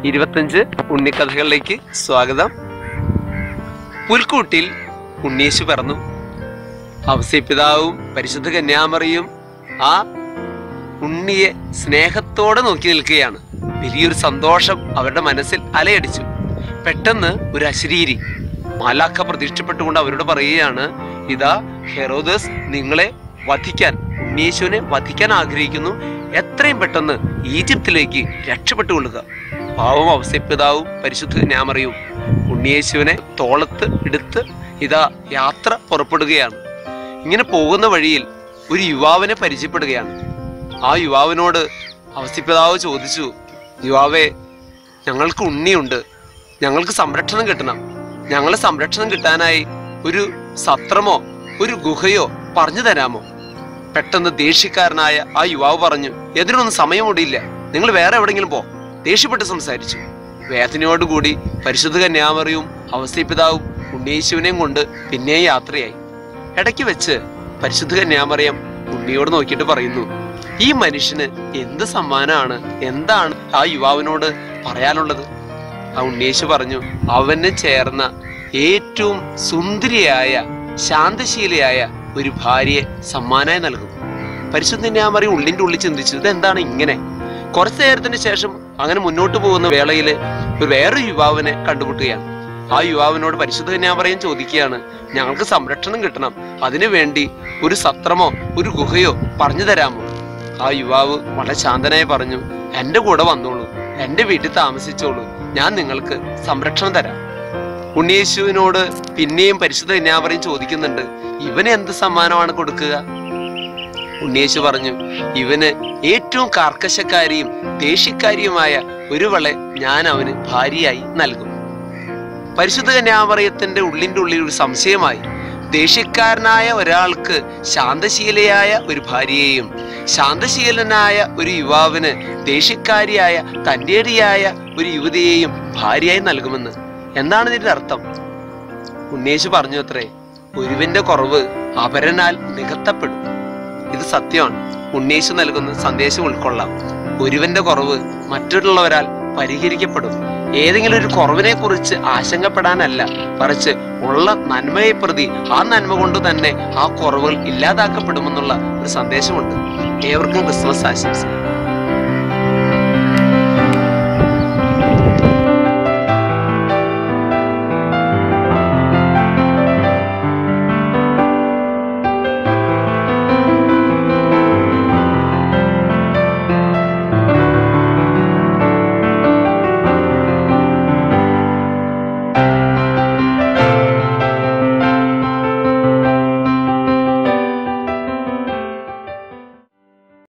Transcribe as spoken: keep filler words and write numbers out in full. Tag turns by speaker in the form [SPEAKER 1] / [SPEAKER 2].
[SPEAKER 1] ഇരുപത്തഞ്ച് ഉണ്ണിക്കഥകളിലേക്ക് സ്വാഗതം. പുൽക്കൂട്ടിൽ ഉണ്ണീശു പിറന്നു. ഔസേപ്പിതാവും പരിശുദ്ധ കന്യാമറിയും ആ ഉണ്ണിയെ സ്നേഹത്തോടെ നോക്കി നിൽക്കുകയാണ്. വലിയൊരു സന്തോഷം അവരുടെ മനസ്സിൽ അലയടിച്ചു. പെട്ടെന്ന് ഒരു അശരീരി മാലാഖ പ്രതീക്ഷിക്കപ്പെട്ടുകൊണ്ട് അവരോട് പറയുകയാണ്, ഇതാ ഹെറോദസ് നിങ്ങളെ വധിക്കാൻ, ഉണ്ണീശുവിനെ വധിക്കാൻ ആഗ്രഹിക്കുന്നു. എത്രയും പെട്ടെന്ന് ഈജിപ്തിലേക്ക് രക്ഷപ്പെട്ടുകൊള്ളുക. പാവം ഔസേപ്പിതാവും പരിശുദ്ധ കന്യാമറിയും ഉണ്ണിയേശുവിനെ തോളത്ത് എടുത്ത് ഇതാ യാത്ര പുറപ്പെടുകയാണ്. ഇങ്ങനെ പോകുന്ന വഴിയിൽ ഒരു യുവാവിനെ പരിചയപ്പെടുകയാണ്. ആ യുവാവിനോട് ഔസേപ്പിതാവ് ചോദിച്ചു, യുവാവേ, ഞങ്ങൾക്ക് ഉണ്ണിയുണ്ട്, ഞങ്ങൾക്ക് സംരക്ഷണം കിട്ടണം. ഞങ്ങളെ സംരക്ഷണം കിട്ടാനായി ഒരു സത്രമോ ഒരു ഗുഹയോ പറഞ്ഞു തരാമോ? പെട്ടെന്ന് ദേഷ്യക്കാരനായ ആ യുവാവ് പറഞ്ഞു, എതിനൊന്നും സമയം ഓടിയില്ല, നിങ്ങൾ വേറെ എവിടെയെങ്കിലും പോ. ദേഷ്യപ്പെട്ട് സംസാരിച്ചു. വേദനയോടുകൂടി പരിശുദ്ധ കന്യാമറിയും ഔസേപ്പിതാവും ഉണ്ണീശുവിനെയും കൊണ്ട് പിന്നെയും യാത്രയായി. ഇടയ്ക്ക് വെച്ച് പരിശുദ്ധ കന്യാമറിയം ഉണ്ണിയോട് നോക്കിയിട്ട് പറയുന്നു, ഈ മനുഷ്യന് എന്ത് സമ്മാനമാണ്, എന്താണ് ആ യുവാവിനോട് പറയാനുള്ളത്? ആ ഉണ്ണീശു പറഞ്ഞു, അവന് ചേർന്ന ഏറ്റവും സുന്ദരിയായ ശാന്തശീലയായ ഒരു ഭാര്യയെ സമ്മാനമായി നൽകും. പരിശുദ്ധ കന്യാമറിയം ഉള്ളിൻ്റെ ഉള്ളിൽ ചിന്തിച്ചു, ഇതെന്താണ് ഇങ്ങനെ? കുറച്ചു നേരത്തിന് ശേഷം അങ്ങനെ മുന്നോട്ട് പോകുന്ന വേളയിൽ ഒരു വേറൊരു യുവാവിനെ കണ്ടുമുട്ടുകയാണ്. ആ യുവാവിനോട് പരിശുദ്ധ കന്യാമറിയം ചോദിക്കുകയാണ്, ഞങ്ങൾക്ക് സംരക്ഷണം കിട്ടണം, അതിനു വേണ്ടി ഒരു സത്രമോ ഒരു ഗുഹയോ പറഞ്ഞു തരാമോ? ആ യുവാവ് വളരെ ശാന്തനായി പറഞ്ഞു, എൻ്റെ കൂടെ വന്നോളൂ, എൻ്റെ വീട്ടിൽ താമസിച്ചോളൂ, ഞാൻ നിങ്ങൾക്ക് സംരക്ഷണം തരാം. ഉണ്ണിയേശുവിനോട് പിന്നെയും പരിശുദ്ധ കന്യാമറിയം ചോദിക്കുന്നുണ്ട്, ഇവന് എന്ത് സമ്മാനമാണ് കൊടുക്കുക? ഉണ്ണിയേശു പറഞ്ഞു, ഇവന് ഏറ്റവും കാർക്കശക്കാരിയും ദേഷ്യക്കാരിയുമായ ഒരുവളെ ഞാൻ അവന് ഭാര്യയായി നൽകും. പരിശുദ്ധ കന്യാമറിയത്തിന്റെ ഉള്ളിൻ്റെ ഉള്ളിൽ ഒരു സംശയമായി. ദേഷ്യക്കാരനായ ഒരാൾക്ക് ശാന്തശീലയായ ഒരു ഭാര്യയെയും ശാന്തശീലനായ ഒരു യുവാവിന് ദേഷ്യക്കാരിയായ തന്റേടിയായ ഒരു യുവതിയെയും ഭാര്യയായി നൽകുമെന്ന്. എന്താണ് ഇതിന്റെ അർത്ഥം? ഉണ്ണീശു പറഞ്ഞു അത്രേ, ഒരുവന്റെ കുറവ് അപരനാൽ നികത്തപ്പെടും. ഇത് സത്യമാണ്. ഉണ്ണീശു നൽകുന്ന സന്ദേശം ഉൾക്കൊള്ളാം. ഒരുവന്റെ കുറവ് മറ്റുള്ളവരാൽ പരിഹരിക്കപ്പെടും. ഏതെങ്കിലും ഒരു കുറവിനെ കുറിച്ച് ആശങ്കപ്പെടാനല്ല, മറിച്ച് ഉള്ള നന്മയെ പ്രതി ആ നന്മ കൊണ്ട് തന്നെ ആ കുറവുകൾ ഇല്ലാതാക്കപ്പെടുമെന്നുള്ള ഒരു സന്ദേശമുണ്ട്. ഏവർക്കും ക്രിസ്മസ് ആശംസ.